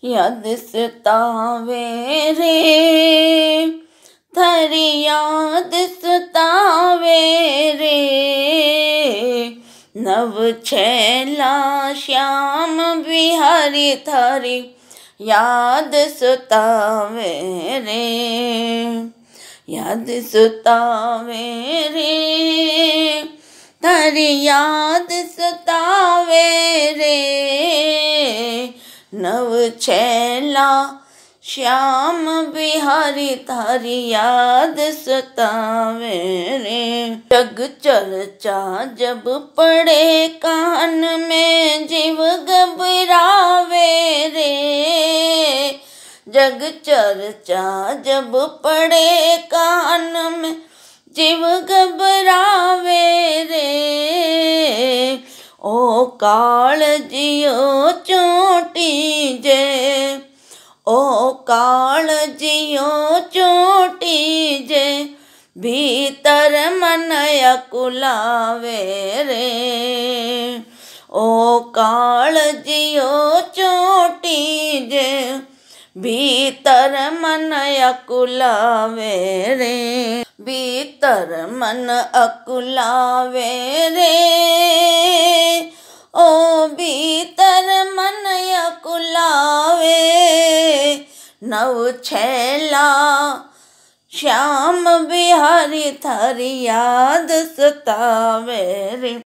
याद सतावे रे, थारी याद सतावे रे। नव छैला श्याम बिहारी थारी याद सतावे रे, याद सतावे रे, थारी याद सतावे रे। नव छैला श्याम बिहारी थारी याद सतावे रे। जग चर्चा जब पड़े कान में जीव घबरावे रे, जग चर्चा जब पड़े कान में जीव घबरावे रे। ओ काल जियो चोटी जे, ओ काल जियो चोटी जे, भीतर मन अकुलावे रे। ओ काल जियो चोटी जे, भीतर मन अकुलावे रे, भीतर मन अकुलावे रे। ओ भीतर मन अकुलावे, नव छैला श्याम बिहारी थारी याद सतावे रे।